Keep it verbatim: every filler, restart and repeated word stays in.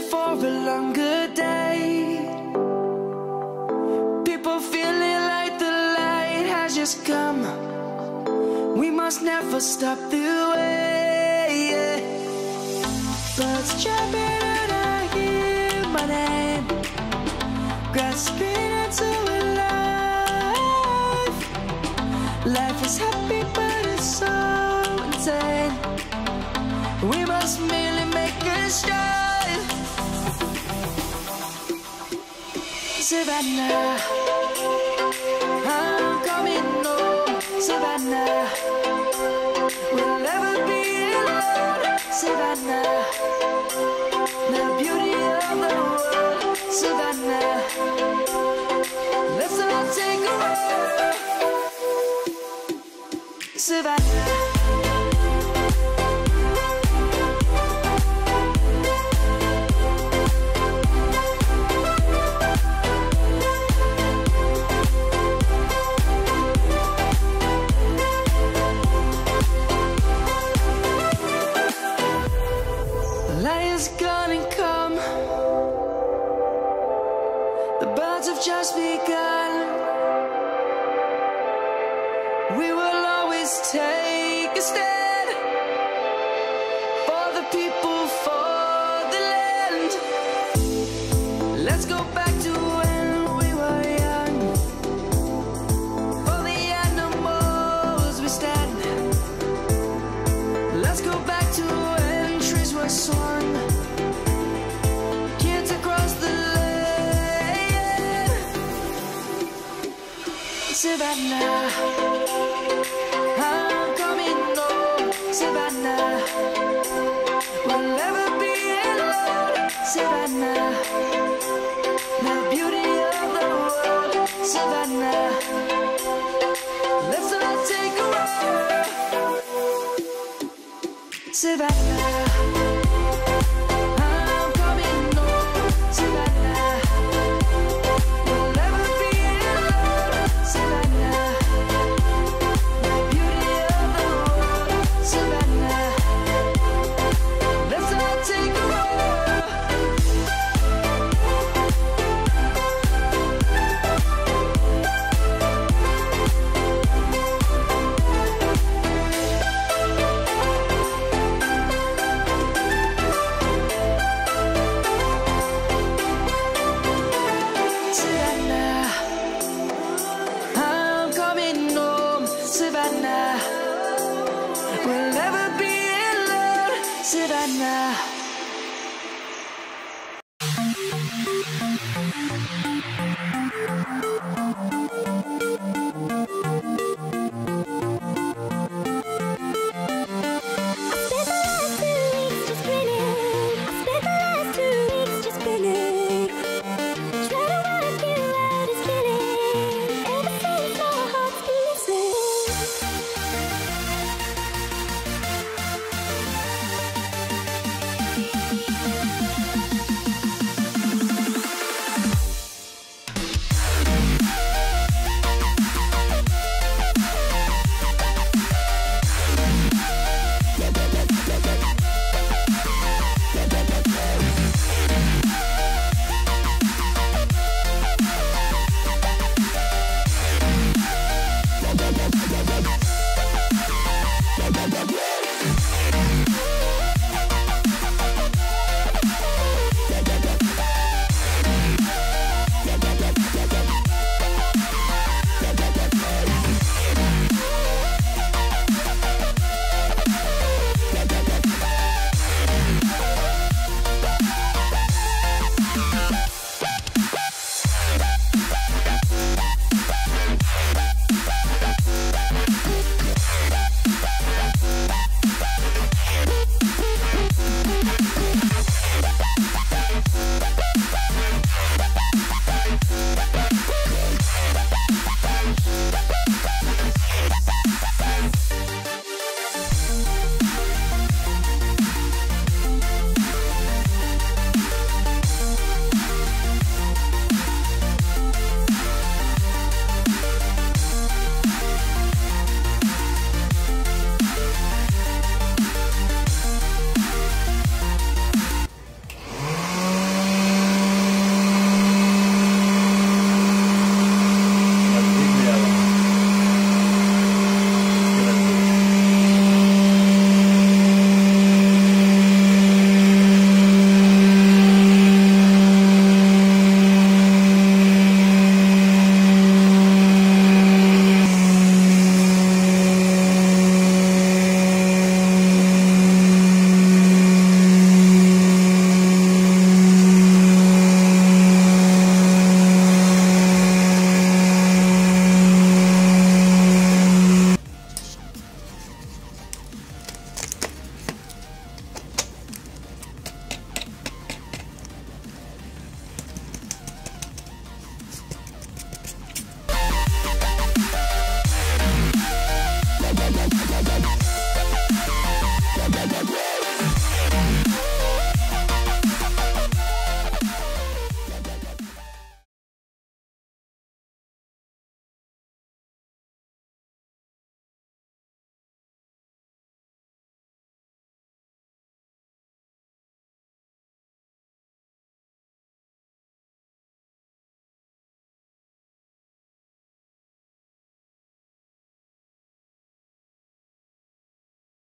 for a longer day. People feeling like the light has just come. We must never stop the way, yeah. Birds jumping and I hear my name, grasping into a life. Life is happy but it's so insane. We must merely make a start. Savannah, I'm coming home. Savannah, we'll never be alone. Savannah, the beauty of the world. Savannah, let's all take a ride. Savannah. Light is gonna come. The birds have just begun. We will always take a stand for the people, for the land. Let's go back to when we were young. For the animals we stand. Let's go back to when trees were swung. Kids across the land. Savannah, I'm coming home. Savannah, we'll never be alone. Savannah, the beauty of the world. Savannah, let's all take a ride. Savannah.